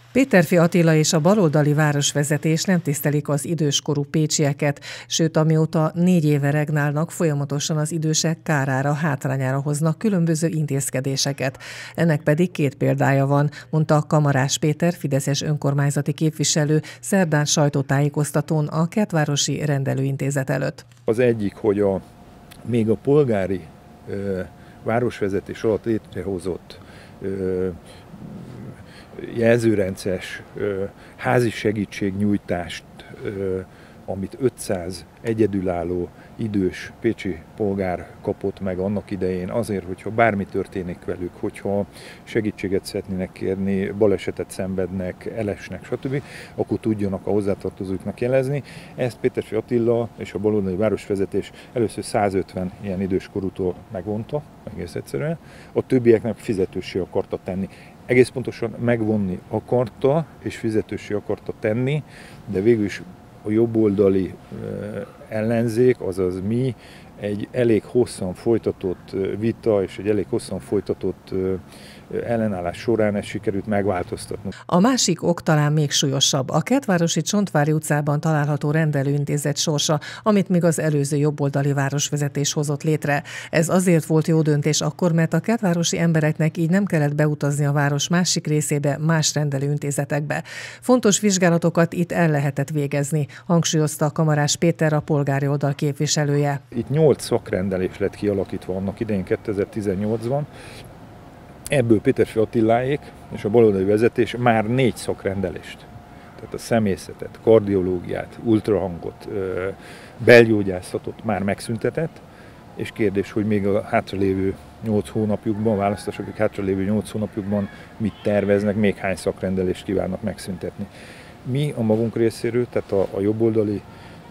Péterfi Attila és a baloldali városvezetés nem tisztelik az időskorú pécsieket, sőt, amióta 4 éve regnálnak, folyamatosan az idősek kárára, hátrányára hoznak különböző intézkedéseket. Ennek pedig 2 példája van, mondta Kamarás Péter, fideszes önkormányzati képviselő szerdán sajtótájékoztatón a Kertvárosi Rendelőintézet előtt. Az egyik, hogy még a polgári városvezetés alatt létrehozott jelzőrendszeres házi segítségnyújtást, amit 500 egyedülálló idős pécsi polgár kapott meg annak idején azért, hogyha bármi történik velük, hogyha segítséget szeretnének kérni, balesetet szenvednek, elesnek, stb., akkor tudjanak a hozzátartozóknak jelezni. Ezt Péterfi Attila és a baloldali városvezetés először 150 ilyen időskorútól megvonta, egész egyszerűen. A többieknek fizetőssé akarta tenni. Egész pontosan megvonni akarta, és fizetőssé akarta tenni, de végül is a jobboldali ellenzék, azaz mi, egy elég hosszan folytatott vita és egy elég hosszan folytatott ellenállás során ezt sikerült megváltoztatnunk. A másik ok talán még súlyosabb. A Kertvárosi Csontvári utcában található rendelőintézet sorsa, amit még az előző jobboldali városvezetés hozott létre. Ez azért volt jó döntés akkor, mert a kertvárosi embereknek így nem kellett beutazni a város másik részébe, más rendelőintézetekbe. Fontos vizsgálatokat itt el lehetett végezni, hangsúlyozta Kamarás Péter, a polgári oldal képviselője. Itt 8 szakrendelés lett kialakítva annak idején 2018-ban, ebből Péterfi Attiláék és a baloldali vezetés már 4 szakrendelést, tehát a szemészetet, kardiológiát, ultrahangot, belgyógyászatot már megszüntetett, és kérdés, hogy még a hátralévő 8 hónapjukban, a választások hátralévő 8 hónapjukban mit terveznek, még hány szakrendelést kívánnak megszüntetni. Mi a magunk részéről, tehát a jobboldali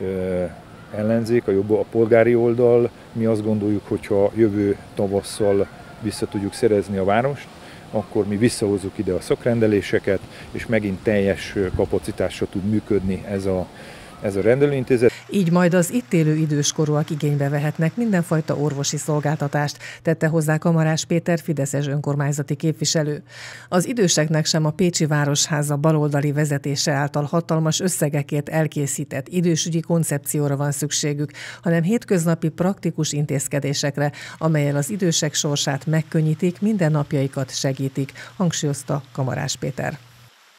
ellenzék, a polgári oldal, mi azt gondoljuk, hogyha jövő tavasszal vissza tudjuk szerezni a várost, akkor mi visszahozzuk ide a szakrendeléseket, és megint teljes kapacitással tud működni ez a rendelőintézet. Így majd az itt élő időskorúak igénybe vehetnek mindenfajta orvosi szolgáltatást, tette hozzá Kamarás Péter, fideszes önkormányzati képviselő. Az időseknek sem a Pécsi Városháza baloldali vezetése által hatalmas összegekért elkészített idősügyi koncepcióra van szükségük, hanem hétköznapi praktikus intézkedésekre, amellyel az idősek sorsát megkönnyítik, mindennapjaikat segítik, hangsúlyozta Kamarás Péter.